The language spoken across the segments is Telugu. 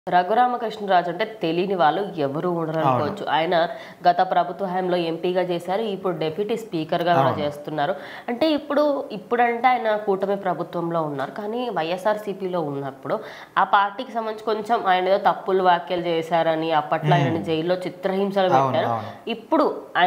రఘురామకృష్ణరాజు అంటే తెలియని వాళ్ళు ఎవరు ఉండరనుకోవచ్చు. ఆయన గత ప్రభుత్వ హయాంలో ఎంపీగా చేశారు. ఇప్పుడు డిప్యూటీ స్పీకర్గా కూడా చేస్తున్నారు. అంటే ఇప్పుడంటే ఆయన కూటమి ప్రభుత్వంలో ఉన్నారు. కానీ వైఎస్ఆర్సీపీలో ఉన్నప్పుడు ఆ పార్టీకి సంబంధించి కొంచెం ఆయన ఏదో తప్పులు వ్యాఖ్యలు చేశారని అప్పట్లో ఆయనని జైల్లో చిత్రహింసలు పెట్టారు. ఇప్పుడు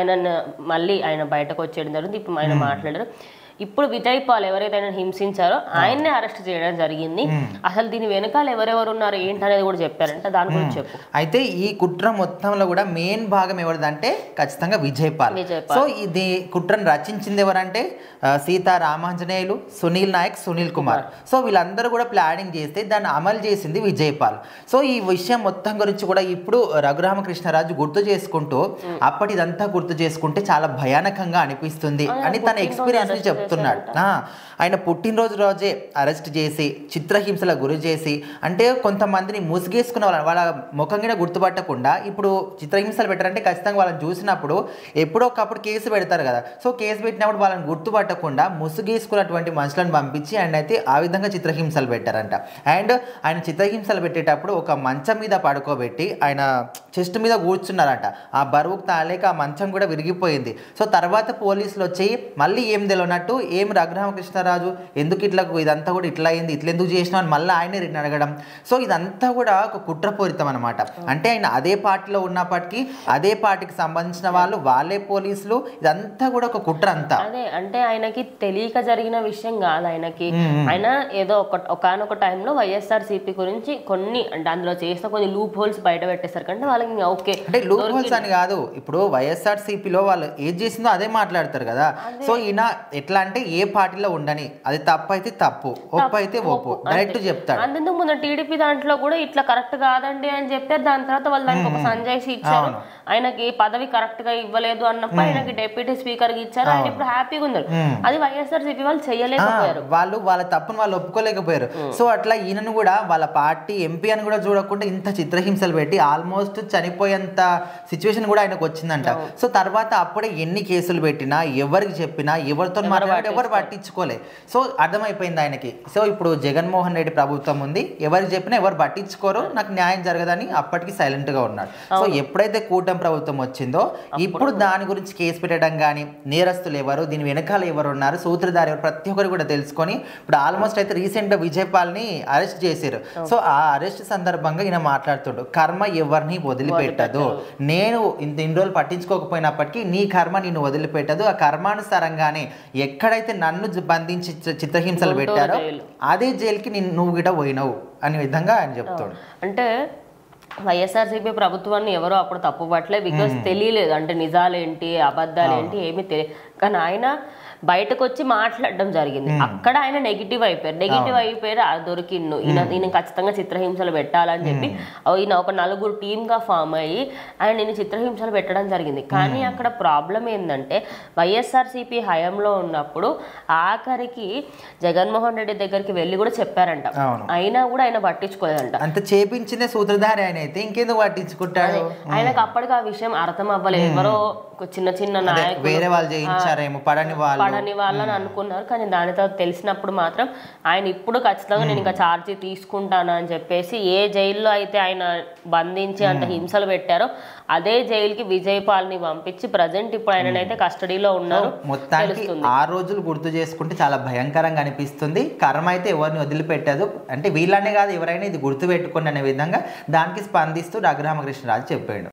మళ్ళీ ఆయన బయటకు వచ్చేయడం జరిగింది. ఇప్పుడు ఆయన మాట్లాడారు. ఇప్పుడు విజయ్ పాల్ ఎవరైతే ఆయన హింసించారో ఆయన్నే అరెస్ట్ చేయడం జరిగింది. అసలు దీని వెనకాల ఎవరెవరు ఉన్నారు ఏంటనేది కూడా చెప్పారంట. దాని గురించి చెప్పు. అయితే ఈ కుట్ర మొత్తంలో కూడా మెయిన్ భాగం ఎవరిదంటే ఖచ్చితంగా విజయ్ పాల్. సో ఇది కుట్రను రచించింది ఎవరంటే సీతారామాంజనేయులు, సునీల్ నాయక్, సునీల్ కుమార్. సో వీళ్ళందరూ కూడా ప్లానింగ్ చేస్తే దాన్ని అమలు చేసింది విజయ్ పాల్. సో ఈ విషయం మొత్తం గురించి కూడా ఇప్పుడు రఘురామకృష్ణరాజు గుర్తు చేసుకుంటూ అప్పటిదంతా గుర్తు చేసుకుంటే చాలా భయానకంగా అనిపిస్తుంది అని తన ఎక్స్పీరియన్స్ చెప్తున్నాడు. ఆయన పుట్టినరోజు రోజే అరెస్ట్ చేసి చిత్రహింసలకు గురి చేసి, అంటే కొంతమందిని ముసుగేసుకున్న వాళ్ళ ముఖం కూడా గుర్తుపట్టకుండా ఇప్పుడు చిత్రహింసలు పెట్టారంటే ఖచ్చితంగా వాళ్ళని చూసినప్పుడు ఎప్పుడో ఒకప్పుడు కేసు పెడతారు కదా. సో కేసు పెట్టినప్పుడు వాళ్ళని గుర్తుపట్టకుండా ముసుగేసుకున్నటువంటి మనుషులను పంపించి ఆయన అయితే ఆ విధంగా చిత్రహింసలు పెట్టారంట. అండ్ ఆయన చిత్రహింసలు పెట్టేటప్పుడు ఒక మంచం మీద పడుకోబెట్టి ఆయన చెస్ట్ మీద కూర్చున్నారంట. ఆ బరువుకు తాలేక ఆ మంచం కూడా విరిగిపోయింది. సో తర్వాత పోలీసులు వచ్చి మళ్ళీ ఏం తెలియనట్టు ఏం రఘురామకృష్ణరాజు ఎందుకు ఇదంతా కూడా ఇట్లా అయింది, ఇట్లా ఎందుకు చేసినావు అని మళ్ళీ ఆయనే రిటర్న్ అడగడం. సో ఇదంతా కూడా ఒక కుట్రపూరితం అనమాట. అంటే ఆయన అదే పార్టీలో ఉన్నప్పటికీ అదే పార్టీకి సంబంధించిన వాళ్ళే పోలీసులు, ఇదంతా కూడా ఒక కుట్ర అంతా. అదే అంటే ఆయనకి తెలియక జరిగిన విషయం కాదు. ఆయన ఏదో ఒకనొక టైంలో వైఎస్ఆర్సీపీ గురించి కొన్ని అంటే అందులో చేసిన కొన్ని లూప్ హోల్స్ బయట పెట్టేశారు కంటే వాళ్ళకి ఓకే. అంటే లూప్ హోల్స్ అని కాదు, ఇప్పుడు వైఎస్ఆర్సీపీలో వాళ్ళు ఏది చేసిందో అదే మాట్లాడతారు కదా. సో ఈయన ఎట్లా అంటే ఏ పార్టీలో ఉండని, అది తప్పు అయితే తప్పు, ఒప్పు అయితే ఒప్పు, డైరెక్ట్ చెప్తాడు. అందుకు ముందు టీడీపీ దాంట్లో కూడా ఇట్లా కరెక్ట్ కాదండి అని చెప్పారు. దాని తర్వాత వాళ్ళు దానికి ఒక సంజయ్ ఇచ్చారు. ఆయనకి పదవి కరెక్ట్ గా ఇవ్వలేదు అన్నప్పుడు ఆయనకి డిప్యూటీ స్పీకర్ కి ఇచ్చారు. ఆయన ఇప్పుడు హ్యాపీగా ఉన్నారు. అది వైఎస్ఆర్సీపీ వాళ్ళు చేయలేకపోయారు. వాళ్ళ తప్పును వాళ్ళు ఒప్పుకోలేకపోయారు. సో అట్లా ఈయనను కూడా వాళ్ళ పార్టీ ఎంపీ అని కూడా చూడకుండా ఇంత చిత్రహింసలు పెట్టి ఆల్మోస్ట్ చనిపోయేంత సిచ్యువేషన్ కూడా ఆయనకు వచ్చిందంట. సో తర్వాత అప్పుడే ఎన్ని కేసులు పెట్టినా, ఎవరికి చెప్పినా, ఎవరితో మాట్లాడినా ఎవరు పట్టించుకోలే. సో అర్థమైపోయింది ఆయనకి. సో ఇప్పుడు జగన్మోహన్ రెడ్డి ప్రభుత్వం ఉంది, ఎవరికి చెప్పినా ఎవరు పట్టించుకోరు, నాకు న్యాయం జరగదని అప్పటికి సైలెంట్ గా ఉన్నాడు. సో ఎప్పుడైతే కూటమి ప్రభుత్వం వచ్చిందో ఇప్పుడు దాని గురించి కేసు పెట్టడం కానీ, నేరస్తులు ఎవరు, దీని వెనకాల ఎవరు ఉన్నారు, సూత్రధారి ఎవరు, ప్రతి ఒక్కరు కూడా తెలుసుకొని ఇప్పుడు ఆల్మోస్ట్ అయితే రీసెంట్ గా విజయ్ పాల్ ని అరెస్ట్ చేశారు. సో ఆ అరెస్ట్ సందర్భంగా ఈయన మాట్లాడుతుండు, కర్మ ఎవరిని వదిలిపెట్టదు, నేను ఇన్ని రోజులు పట్టించుకోకపోయినప్పటికీ నీ కర్మ నిన్ను వదిలిపెట్టదు, ఆ కర్మానుసారంగానే ఎక్కడైతే నన్ను బంధించి చిత్రహింసలు పెట్టారో అదే జైలుకి నువ్వు గిట పోయినావు అనే విధంగా ఆయన చెప్తాడు. అంటే వైఎస్ఆర్సీపీ ప్రభుత్వాన్ని ఎవరో అప్పుడు తప్పు పట్టలే, బికాస్ తెలియలేదు అంటే నిజాలేంటి అబద్ధాలేంటి ఏమీ తెలియదు. కానీ ఆయన బయటకు వచ్చి మాట్లాడడం జరిగింది. అక్కడ ఆయన నెగిటివ్ అయిపోయారు. దొరికిండు ఈయన ఖచ్చితంగా చిత్రహింసలు పెట్టాలని చెప్పి ఈయన ఒక నలుగురు టీమ్గా ఫామ్ అయ్యి ఆయన ఈయన చిత్రహింసలు పెట్టడం జరిగింది. కానీ అక్కడ ప్రాబ్లం ఏంటంటే వైఎస్ఆర్సీపీ హయాంలో ఉన్నప్పుడు ఆఖరికి జగన్మోహన్ రెడ్డి దగ్గరికి వెళ్ళి కూడా చెప్పారంట, అయినా కూడా ఆయన పట్టించుకోలేదంట. అంత చేపించిందే సూత్రధారి ఆయన అయితే ఇంకెందుకు పట్టించుకుంటాడు. ఆయనకు అప్పటికి ఆ విషయం అర్థం అవ్వలేదు. ఎవరో చిన్న నాయకులు వేరే వాళ్ళు చేయించారేమో, పడని వాళ్ళని అనుకున్నారు. కానీ దానితో తెలిసినప్పుడు మాత్రం ఆయన ఇప్పుడు ఖచ్చితంగా నేను ఇంకా ఛార్జీ తీసుకుంటాను అని చెప్పేసి ఏ జైల్లో అయితే ఆయన బంధించి అంత హింసలు పెట్టారో అదే జైలుకి విజయ్ పాల్ ని పంపించి ప్రజెంట్ ఇప్పుడు ఆయన అయితే కస్టడీలో ఉన్నారు. మొత్తానికి ఆ రోజులు గుర్తు చేసుకుంటే చాలా భయంకరంగా అనిపిస్తుంది. కర్మ అయితే ఎవరిని వదిలిపెట్టదు, అంటే వీళ్ళనే కాదు ఎవరైనా ఇది గుర్తు పెట్టుకోండి అనే విధంగా దానికి స్పందిస్తూ రఘురామకృష్ణరాజు చెప్పాడు.